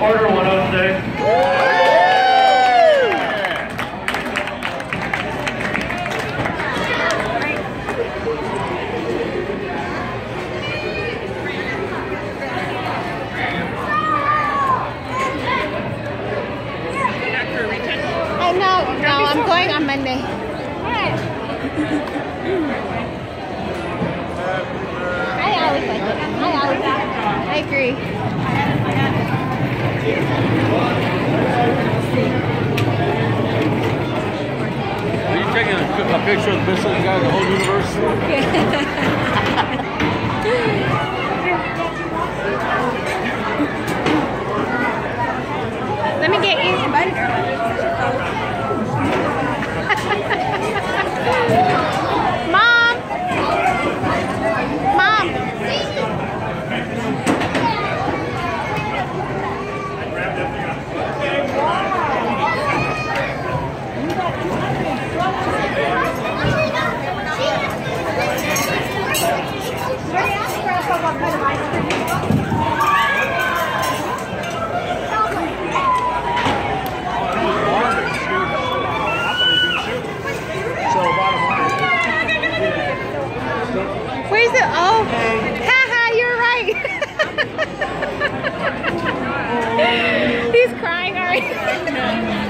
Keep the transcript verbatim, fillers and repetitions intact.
Carter one oh six. I know, no, I'm going on Monday. I always like it. I always like it. I agree. Are you taking a, a picture of the best looking guy in the whole universe? Let me get you. Mom! Mom! Where's the, oh, haha, you're right. He's crying already.